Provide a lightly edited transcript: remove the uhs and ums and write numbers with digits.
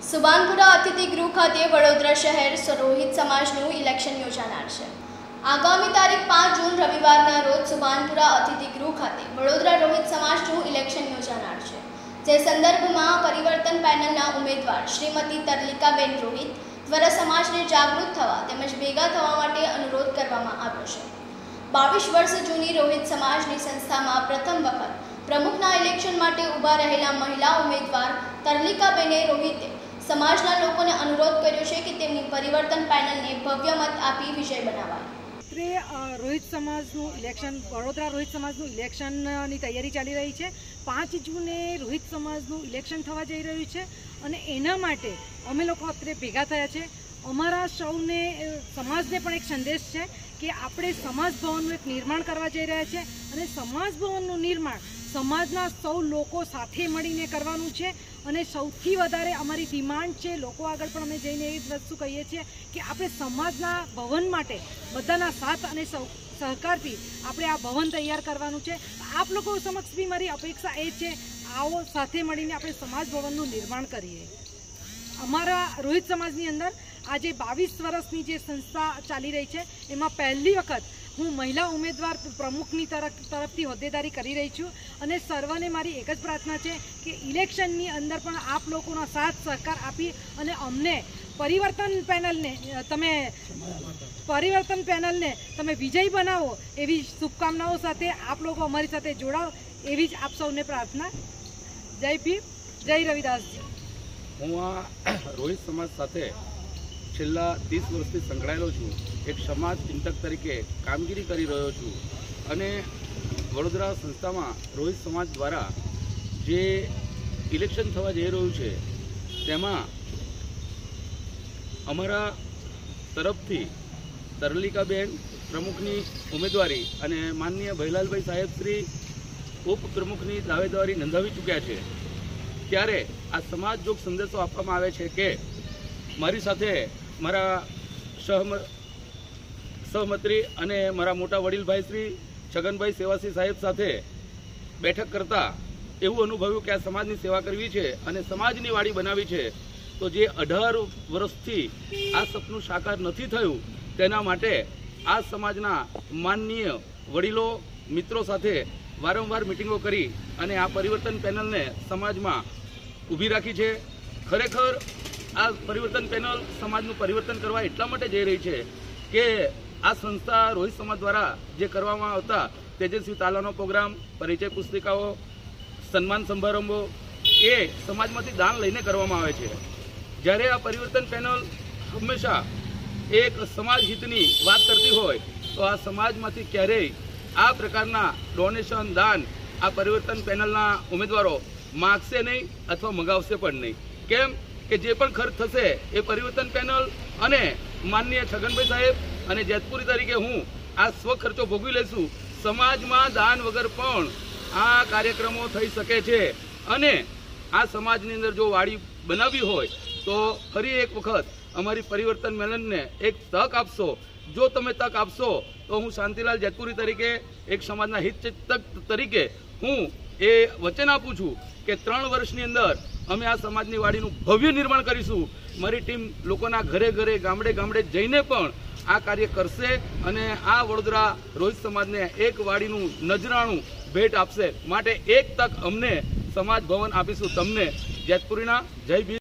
સુબાનપુરા અતિથિગૃહ ખાતે વડોદરા શહેર રોહિત સમાજનું ઇલેક્શન યોજાનાર છે। આગામી તારીખ 5 જૂન રવિવારના રોજ સુબાનપુરા અતિથિગૃહ ખાતે વડોદરા રોહિત સમાજનું ઇલેક્શન યોજાનાર છે, જે સંદર્ભમાં પરિવર્તન પેનલના ઉમેદવાર શ્રીમતી તરલિકાબેન રોહિત દ્વારા સમાજને જાગૃત થવા તેમજ ભેગા થવા માટે અનુરોધ કરવામાં આવ્યો છે। 22 વર્ષ જૂની રોહિત સમાજની સંસ્થામાં પ્રથમ વખત પ્રમુખના ઇલેક્શન માટે ઊભા રહેલા મહિલા ઉમેદવાર તરલિકાબેને રોહિતે સમાજના લોકોને અનુરોધ કર્યો છે કે તેમની પરિવર્તન પેનલને ભવ્ય મત આપી વિજય બનાવાય। રોહિત સમાજનું ઇલેક્શન વડોદરા રોહિત સમાજનું ઇલેક્શનની તૈયારી ચાલી રહી છે। 5 જૂને રોહિત સમાજનું ઇલેક્શન થવા જઈ રહ્યું છે અને એના માટે અમે લોકો અત્યારે ભેગા થયા છે। અમારા સૌને સમાજને પણ એક સંદેશ છે કે આપણે સમાજ ભવનનું એક નિર્માણ કરવા જઈ રહ્યા છે અને સમાજ ભવનનું નિર્માણ સમાજના સૌ લોકો સાથે મળીને કરવાનું છે। અને સૌથી વધારે અમારી ડિમાન્ડ છે, લોકો આગળ પણ અમે જઈને એ વસ્તુ કહીએ છીએ કે આપણે સમાજના ભવન માટે બધાના સાથ અને સહકારથી આપણે આ ભવન તૈયાર કરવાનું છે। આપ લોકો સમક્ષ બી મારી અપેક્ષા એ છે, આવો સાથે મળીને આપણે સમાજ ભવનનું નિર્માણ કરીએ। અમારા રોહિત સમાજની અંદર આજે 22 વર્ષની જે સંસ્થા ચાલી રહી છે એમાં પહેલી વખત હું મહિલા ઉમેદવાર પ્રમુખની તરફથી હોદ્દેદારી કરી રહી છું અને સર્વને મારી એક જ પ્રાર્થના છે કે ઇલેક્શનની અંદર પણ આપ લોકોનો સાથ સહકાર આપી અને અમને પરિવર્તન પેનલને તમે વિજય બનાવો એવી શુભકામનાઓ સાથે આપ લોકો અમારી સાથે જોડાઓ એવી જ આપ સૌને પ્રાર્થના। જય ભીમ, જય રવિદાસજી। હું આ રોહિત સમાજ સાથે છેલ્લા 30 વર્ષથી સંકળાયેલો છું। એક સમાજ ચિંતક તરીકે કામગીરી કરી રહ્યો છું અને વડોદરા સંસ્થામાં રોહિત સમાજ દ્વારા જે ઇલેક્શન થવા જઈ રહ્યું છે તેમાં અમારા તરફથી તરલિકાબેન પ્રમુખની ઉમેદવારી અને માનનીય ભૈલાલભાઈ સાહેબ શ્રી ઉપપ્રમુખની દાવેદારી નોંધાવી ચૂક્યા છે। ત્યારે આ સમાજ જોગ સંદેશો આપવામાં આવે છે કે મારી સાથે મારા સહમંત્રી અને મારા મોટા વડીલભાઈ શ્રી છગનભાઈ સેવાસી સાહેબ સાથે બેઠક કરતા એવું અનુભવ્યું કે આ સમાજની સેવા કરવી છે અને સમાજની વાડી બનાવી છે। તો જે 18 વર્ષથી આ સપનું સાકાર નથી થયું તેના માટે આ સમાજના માનનીય વડીલો મિત્રો સાથે વારંવાર મિટિંગો કરી અને આ પરિવર્તન પેનલને સમાજમાં ઊભી રાખી છે। ખરેખર આ પરિવર્તન પેનલ સમાજનું પરિવર્તન કરવા એટલા માટે જઈ રહી છે કે આ સંસ્થા રોહિત સમાજ દ્વારા જે કરવામાં આવતા તેજસ્વી તાલાનો પ્રોગ્રામ, પરિચય પુસ્તિકાઓ, સન્માન સમારંભો એ સમાજમાંથી દાન લઈને કરવામાં આવે છે। જ્યારે આ પરિવર્તન પેનલ હંમેશા એક સમાજ હિતની વાત કરતી હોય તો આ સમાજમાંથી ક્યારેય આ પ્રકારના ડોનેશન દાન આ પરિવર્તન પેનલના ઉમેદવારો માગશે નહીં અથવા મંગાવશે પણ નહીં। કેમ કે જે પણ ખર્ચ થશે એ પરિવર્તન પેનલ અને માનનીય છગનભાઈ સાહેબ અને જેતપુરી તરીકે હું આ સ્વખર્ચો ભોગવી લઈશું। સમાજમાં દાન વગર પણ આ કાર્યક્રમો થઈ શકે છે અને આ સમાજની અંદર જો વાડી બનાવવી હોય તો ફરી એક વખત અમારી પરિવર્તન પેનલને એક તક આપશો। જો તમે તક આપશો તો હું શાંતિલાલ જેતપુરી તરીકે એક સમાજના હિતચિંતક તરીકે હું એ વચન આપું છું કે 3 વર્ષની અંદર અમે આ સમાજની વાડીનું ભવ્ય નિર્માણ કરીશું। મારી ટીમ લોકોના ઘરે ઘરે ગામડે ગામડે જઈને પણ આ કાર્ય કરશે અને આ વડોદરા રોહિત સમાજને એક વાડીનું નજરાણું ભેટ આપશે। માટે એક તક અમને સમાજ ભવન આપીશું તમને। જેતપુરીના જય ભીમ।